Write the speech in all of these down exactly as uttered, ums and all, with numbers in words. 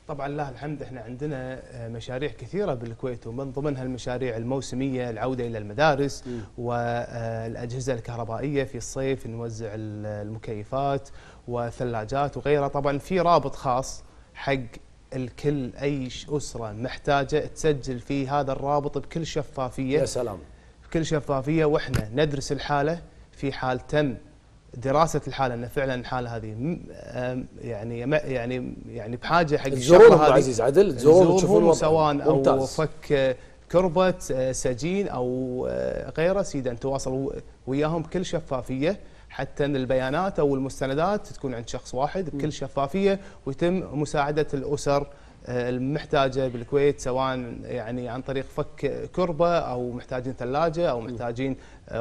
طبعا لله الحمد احنا عندنا مشاريع كثيره بالكويت، ومن ضمنها المشاريع الموسميه، العوده الى المدارس م. والاجهزه الكهربائيه في الصيف، نوزع المكيفات وثلاجات وغيرها. طبعا في رابط خاص حق الكل، اي اسره محتاجه تسجل في هذا الرابط بكل شفافيه. يا سلام. بكل شفافيه، واحنا ندرس الحاله في حال تم دراسه الحاله ان فعلا الحاله هذه يعني يعني يعني بحاجه حق الشغله هذه. عزيز عدل تزورون وتشوفون سواء او فك كربه سجين او غيره، سيدا تواصل وياهم بكل شفافيه، حتى ان البيانات او المستندات تكون عند شخص واحد بكل شفافيه، ويتم مساعده الاسر المحتاجه بالكويت، سواء يعني عن طريق فك كربه او محتاجين ثلاجه او محتاجين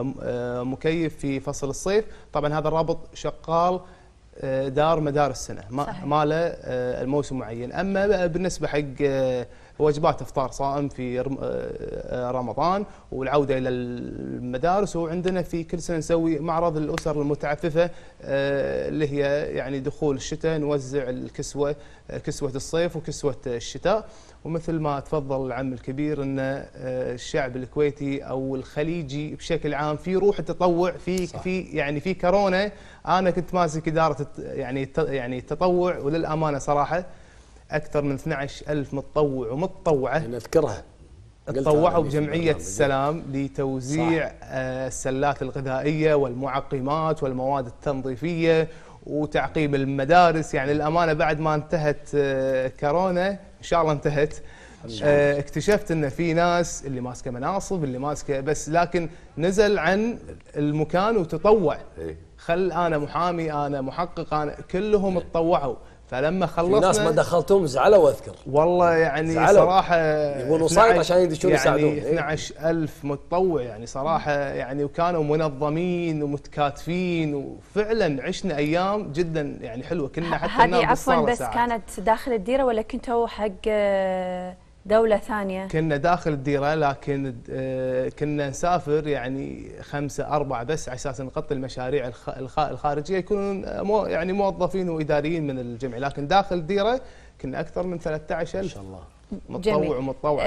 مكيف في فصل الصيف. طبعا هذا الرابط شغال دار مدار السنه، ما له الموسم معين. اما بالنسبه حق وجبات افطار صائم في رمضان والعوده الى المدارس، وعندنا في كل سنه نسوي معرض للاسر المتعففه اللي هي يعني دخول الشتاء، نوزع الكسوه، كسوه الصيف وكسوه الشتاء. ومثل ما تفضل العم الكبير ان الشعب الكويتي او الخليجي بشكل عام في روح التطوع، في في يعني في كورونا انا كنت ماسك اداره يعني يعني التطوع، وللامانه صراحه أكثر من اثني عشر ألف متطوع ومتطوعة نذكرها تطوعوا بجمعية السلام لتوزيع السلات الغذائية والمعقمات والمواد التنظيفية وتعقيم المدارس. يعني الأمانة بعد ما انتهت كورونا إن شاء الله انتهت، اكتشفت ان في ناس اللي ماسكه مناصب، اللي ماسكه بس، لكن نزل عن المكان وتطوع. خل انا محامي، انا محقق، انا كلهم تطوعوا. فلما خلصنا في ناس ما دخلتهم زعلوا اذكر والله، يعني زعلوا. صراحه يبون وسايط عشان يدشون يعني يساعدون. اثني عشر ألف متطوع يعني صراحه يعني، وكانوا منظمين ومتكاتفين، وفعلا عشنا ايام جدا يعني حلوه. كنا حتى هذه عفوا بس ساعات. كانت داخل الديره ولا كنتوا حق دولة ثانية؟ كنا داخل الديرة، لكن كنا نسافر يعني خمسة أربعة بس على أساس نغطي المشاريع الخارجية، يكونون يعني موظفين وإداريين من الجمعية، لكن داخل الديرة كنا أكثر من ثلاثة عشر ألف ما شاء الله متطوع ومتطوع.